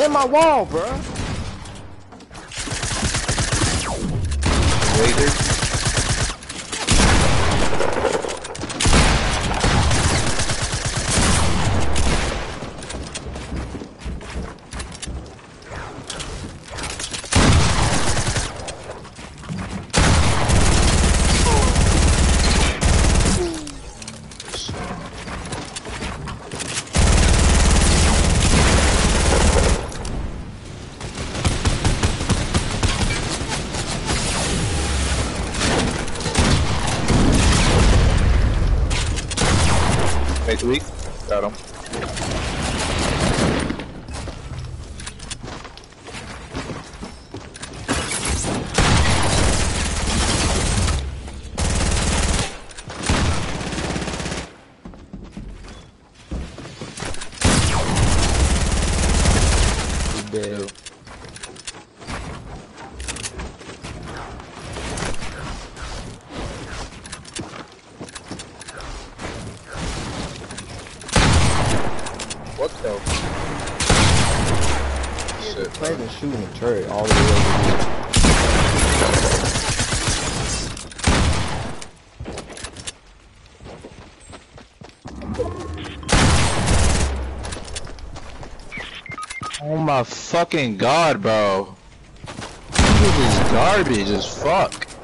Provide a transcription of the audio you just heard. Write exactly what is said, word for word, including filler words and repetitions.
in my wall, bro. Waiter. Wait a week. Got him. He's dead. What the? Shit. Playing and shooting the turret all the way over here. Oh my fucking god, bro. This is garbage as fuck.